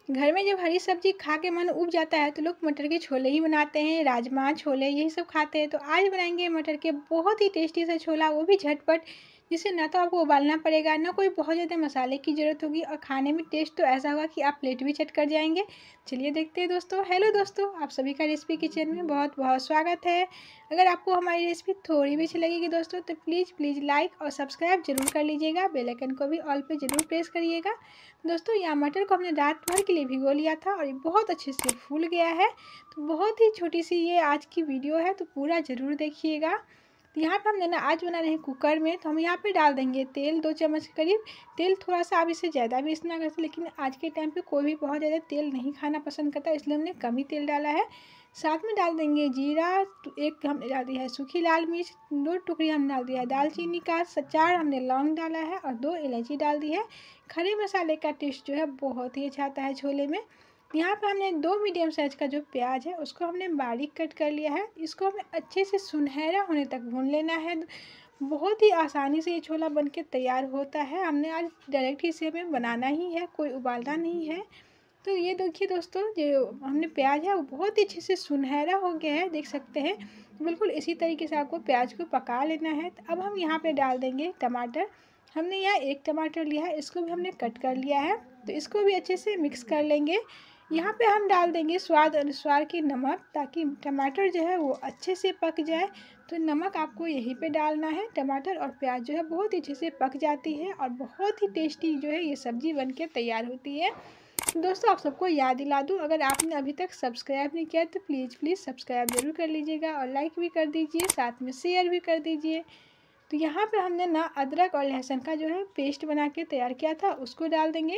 घर में जब हरी सब्जी खा के मन उब जाता है तो लोग मटर के छोले ही बनाते हैं, राजमा छोले यही सब खाते हैं। तो आज बनाएंगे मटर के बहुत ही टेस्टी सा छोला, वो भी झटपट, जिससे ना तो आपको उबालना पड़ेगा ना कोई बहुत ज़्यादा मसाले की ज़रूरत होगी, और खाने में टेस्ट तो ऐसा होगा कि आप प्लेट भी चट कर जाएंगे। चलिए देखते हैं दोस्तों। हेलो दोस्तों, आप सभी का रेसिपी किचन में बहुत बहुत स्वागत है। अगर आपको हमारी रेसिपी थोड़ी भी अच्छी लगेगी दोस्तों तो प्लीज़ लाइक और सब्सक्राइब जरूर कर लीजिएगा। बेल आइकन को भी ऑल पे ज़रूर प्रेस करिएगा। दोस्तों यहाँ मटर को हमने रात भर के लिए भिगो लिया था और ये बहुत अच्छे से फूल गया है। तो बहुत ही छोटी सी ये आज की वीडियो है, तो पूरा ज़रूर देखिएगा। तो यहाँ पे हम आज बना रहे हैं कुकर में, तो हम यहाँ पे डाल देंगे तेल 2 चम्मच के करीब। तेल थोड़ा सा आप इससे ज़्यादा भी इस्तेमाल करते, लेकिन आज के टाइम पे कोई भी बहुत ज़्यादा तेल नहीं खाना पसंद करता, इसलिए हमने कम ही तेल डाला है। साथ में डाल देंगे जीरा, एक हमने डाल दिया है सूखी लाल मिर्च, 2 टुकड़ी हमने डाल दिया है दालचीनी का, 4 हमने लौंग डाला है और 2 इलायची डाल दी है। खड़े मसाले का टेस्ट जो है बहुत ही अच्छा आता है छोले में। यहाँ पे हमने 2 मीडियम साइज़ का जो प्याज है उसको हमने बारीक कट कर लिया है। इसको हमें अच्छे से सुनहरा होने तक भून लेना है। बहुत ही आसानी से ये छोला बनके तैयार होता है। हमने आज डायरेक्ट इसे हमें बनाना ही है, कोई उबालना नहीं है। तो ये देखिए दोस्तों, जो हमने प्याज है वो बहुत ही अच्छे से सुनहरा हो गया है, देख सकते हैं। बिल्कुल इसी तरीके से आपको प्याज को पका लेना है। तो अब हम यहाँ पे डाल देंगे टमाटर। हमने यहाँ 1 टमाटर लिया है, इसको भी हमने कट कर लिया है। तो इसको भी अच्छे से मिक्स कर लेंगे। यहाँ पे हम डाल देंगे स्वाद अनुसार की नमक, ताकि टमाटर जो है वो अच्छे से पक जाए। तो नमक आपको यहीं पे डालना है। टमाटर और प्याज जो है बहुत ही अच्छे से पक जाती है और बहुत ही टेस्टी जो है ये सब्ज़ी बनके तैयार होती है। दोस्तों आप सबको याद दिला दूँ, अगर आपने अभी तक सब्सक्राइब नहीं किया तो प्लीज़ सब्सक्राइब ज़रूर कर लीजिएगा और लाइक भी कर दीजिए, साथ में शेयर भी कर दीजिए। तो यहाँ पे हमने ना अदरक और लहसुन का जो है पेस्ट बना के तैयार किया था, उसको डाल देंगे।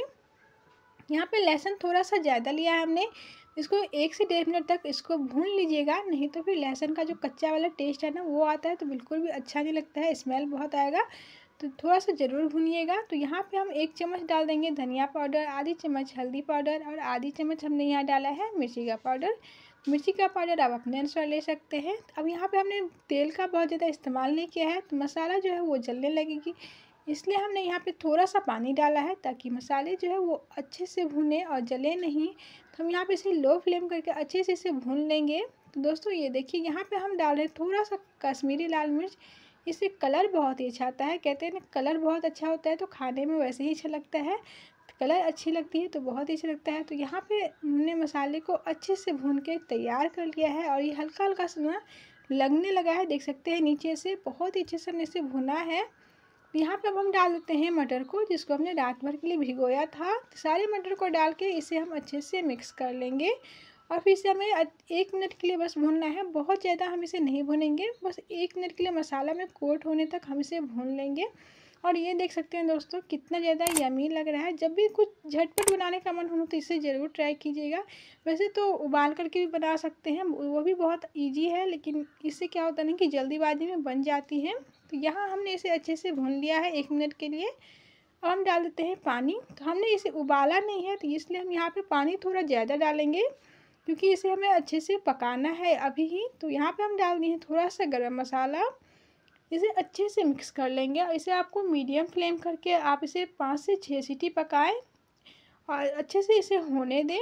यहाँ पे लहसुन थोड़ा सा ज़्यादा लिया है हमने। इसको 1 से 1.5 मिनट तक इसको भून लीजिएगा, नहीं तो फिर लहसुन का जो कच्चा वाला टेस्ट है ना वो आता है, तो बिल्कुल भी अच्छा नहीं लगता है, स्मेल बहुत आएगा। तो थोड़ा सा ज़रूर भूनिएगा। तो यहाँ पे हम 1 चम्मच डाल देंगे धनिया पाउडर, आधी चम्मच हल्दी पाउडर और आधी चम्मच हमने यहाँ डाला है मिर्ची का पाउडर। मिर्ची का पाउडर आप अपने अनुसार ले सकते हैं। अब यहाँ पे हमने तेल का बहुत ज़्यादा इस्तेमाल नहीं किया है, तो मसाला जो है वो जलने लगेगी, इसलिए हमने यहाँ पे थोड़ा सा पानी डाला है, ताकि मसाले जो है वो अच्छे से भुने और जले नहीं। तो हम यहाँ पे इसे लो फ्लेम करके अच्छे से इसे भून लेंगे। तो दोस्तों ये देखिए, यहाँ पे हम डाल रहे हैं थोड़ा सा कश्मीरी लाल मिर्च। इससे कलर बहुत ही अच्छा आता है। कहते हैं ना, कलर बहुत अच्छा होता है तो खाने में वैसे ही अच्छा लगता है। कलर अच्छी लगती है तो बहुत ही अच्छा लगता है। तो यहाँ पे हमने मसाले को अच्छे से भून के तैयार कर लिया है और ये हल्का हल्का सा ना लगने लगा है, देख सकते हैं नीचे से बहुत ही अच्छे से हमने इसे भुना है। यहाँ पे अब हम डाल देते हैं मटर को, जिसको हमने रात भर के लिए भिगोया था। तो सारे मटर को डाल के इसे हम अच्छे से मिक्स कर लेंगे और फिर इसे हमें 1 मिनट के लिए बस भूनना है। बहुत ज़्यादा हम इसे नहीं भूनेंगे, बस 1 मिनट के लिए मसाला में कोट होने तक हम इसे भून लेंगे। और ये देख सकते हैं दोस्तों कितना ज़्यादा यमी लग रहा है। जब भी कुछ झटपट बनाने का मन हो तो इसे ज़रूर ट्राई कीजिएगा। वैसे तो उबाल करके भी बना सकते हैं, वो भी बहुत ईजी है, लेकिन इससे क्या होता है ना कि जल्दीबाजी में बन जाती है। तो यहाँ हमने इसे अच्छे से भून लिया है 1 मिनट के लिए। अब हम डाल देते हैं पानी। तो हमने इसे उबाला नहीं है, तो इसलिए हम यहाँ पे पानी थोड़ा ज़्यादा डालेंगे, क्योंकि इसे हमें अच्छे से पकाना है अभी ही। तो यहाँ पे हम डाल दिए थोड़ा सा गरम मसाला। इसे अच्छे से मिक्स कर लेंगे और इसे आपको मीडियम फ्लेम करके आप इसे 5 से 6 सीटी पकाएं और अच्छे से इसे होने दें।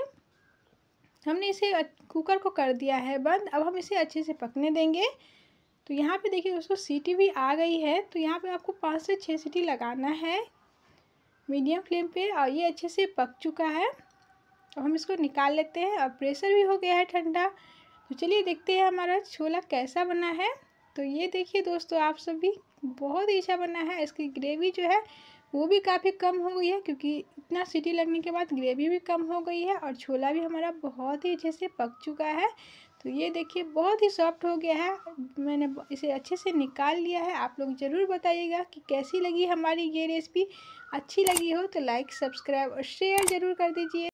हमने इसे कुकर को कर दिया है बंद। अब हम इसे अच्छे से पकने देंगे। तो यहाँ पे देखिए दोस्तों सीटी भी आ गई है। तो यहाँ पे आपको 5 से 6 सीटी लगाना है मीडियम फ्लेम पे, और ये अच्छे से पक चुका है। अब हम इसको निकाल लेते हैं और प्रेशर भी हो गया है ठंडा। तो चलिए देखते हैं हमारा छोला कैसा बना है। तो ये देखिए दोस्तों, आप सभी बहुत ही अच्छा बना है। इसकी ग्रेवी जो है वो भी काफ़ी कम हो गई है, क्योंकि इतना सीटी लगने के बाद ग्रेवी भी कम हो गई है और छोला भी हमारा बहुत ही अच्छे से पक चुका है। तो ये देखिए बहुत ही सॉफ्ट हो गया है। मैंने इसे अच्छे से निकाल लिया है। आप लोग ज़रूर बताइएगा कि कैसी लगी हमारी ये रेसिपी। अच्छी लगी हो तो लाइक, सब्सक्राइब और शेयर ज़रूर कर दीजिए।